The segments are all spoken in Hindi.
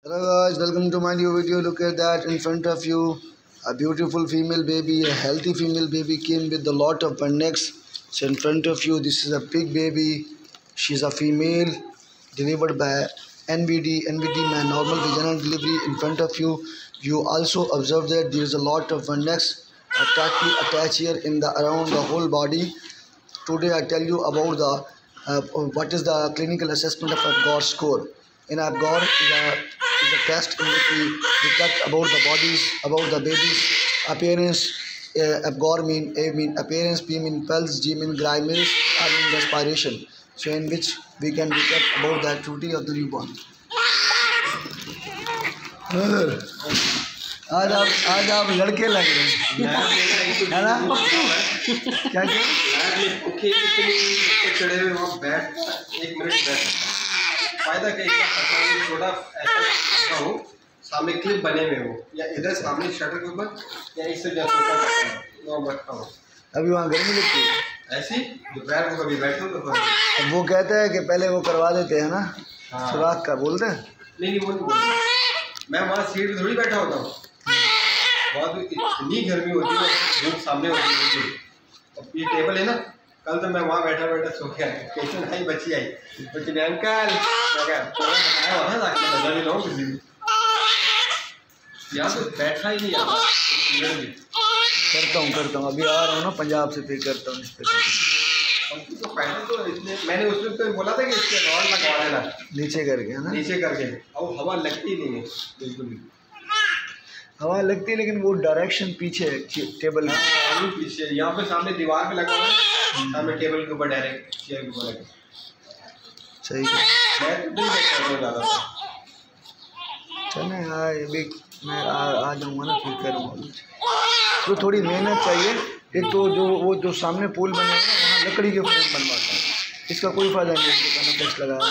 Hello guys, welcome to my new video. Look at that in front of you, a beautiful female baby, a healthy female baby came with a lot of necks. So in front of you, this is a big baby. She's a female, delivered by NVD my normal vaginal delivery. In front of you, you also observe that there is a lot of necks tightly attached here in the around the whole body. Today I tell you about the what is the clinical assessment of APGAR score. In APGAR is a test in which we detect about the bodies, about the baby's appearance. APGAR mean A mean appearance, P mean pulse, G mean grimace, R mean respiration. So in which we can detect about the activity of the newborn. आज आप लड़के लग रहे हैं, है ना? क्या चढ़े हुए वहाँ बैठ 1 मिनट बैठ फायदा क्या थोड़ा ऐसा हूँ सामने क्लिप बने हुए हो या इधर सामने शटर के ऊपर या इससे बैठता हूँ। अभी वहाँ गर्मी लगती है ऐसी दोपहर को कभी बैठो तो अब वो कहते हैं कि पहले वो करवा देते हैं ना। हाँ। सुराख का बोलते हैं नहीं वो नहीं बोलते। मैं वहाँ सीट पे थोड़ी बैठा होता हूँ, बहुत इतनी गर्मी होती है, धूप सामने होती है। अब ये टेबल है ना, कल तो मैं वहाँ बैठा बैठा सो गया। पेशेंट आई, बच्ची आई, बच्ची ने अंकल बताया हुआ था कि बदल लो किसी भी यहाँ तो बैठा ही नहीं आता। करता हूँ अभी आ रहा हूँ ना पंजाब से, फिर करता हूँ इस पर। तो पहले तो इसने मैंने उस वक्त तो बोला था कि इसके रॉड लगवा देना नीचे करके, है ना? नीचे करके, और हवा लगती नहीं है बिल्कुल भी। हवा लगती है लेकिन वो डायरेक्शन पीछे है टेबल में। पीछे यहाँ पे सामने दीवार पे लगा हुआ है, सामने टेबल के ऊपर डायरेक्ट चेयर के ऊपर। सही है। मैं तो नहीं बैठता हूँ ज़्यादा। चलें यार, अभी मैं आ जाऊँगा ना, फिर करूँगा। तो थोड़ी मेहनत चाहिए। एक तो जो सामने पुल बने हैं ना, वहाँ लकड़ी के फ्रेम बनवाता है, इसका कोई फायदा नहीं है। दुकान टैक्स लगाया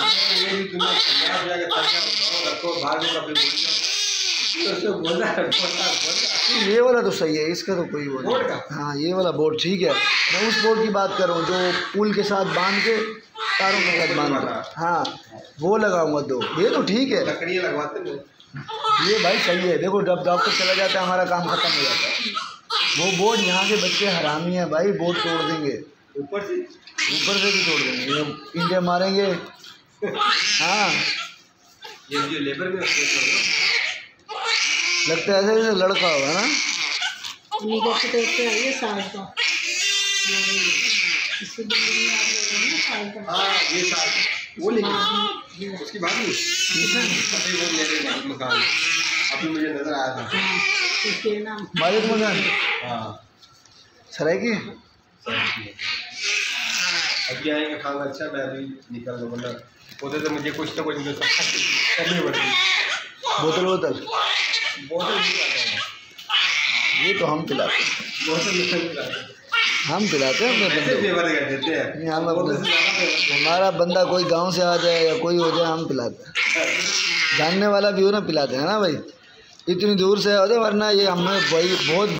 ये वाला तो सही है, इसका तो कोई वो नहीं। हाँ ये वाला बोर्ड ठीक है। मैं उस बोर्ड की बात कर रहा हूँ जो पुल के साथ बांध के तारों के साथ बांध के, हाँ वो लगाऊंगा। दो ये तो ठीक है, लकड़ियाँ लगवाते हैं ये भाई सही है। देखो जब डॉक्टर चला जाता है हमारा काम खत्म हो जाता है। वो बोर्ड यहाँ के बच्चे हरामी हैं भाई, बोर्ड तोड़ देंगे, ऊपर से भी तोड़ देंगे, ये इंडिया मारेंगे। हाँ ये जो लेबर में लगता है ऐसे लड़का होगा ना। हाँ ये साल वो लेकिन उसकी बात नहीं, वो मेरे मकान अभी मुझे नजर आया था मालिक मकान। हाँ सराय की अभी आएंगे खाना। अच्छा मैं अभी निकल दूँ, मतलब उधर तो मुझे कुछ ना कुछ करनी पड़ेगी। बोतल नहीं आता ये तो हम पिलाते हैं, हम पिलाते हैं अपने बंदे फेवर कर देते हैं। हम हमारा बंदा कोई गांव से आ जाए या कोई हो जाए, हम पिलाते हैं। जानने वाला भी हो ना, पिलाते हैं ना भाई। इतनी दूर से आ जाए, वरना ये हमें भाई बहुत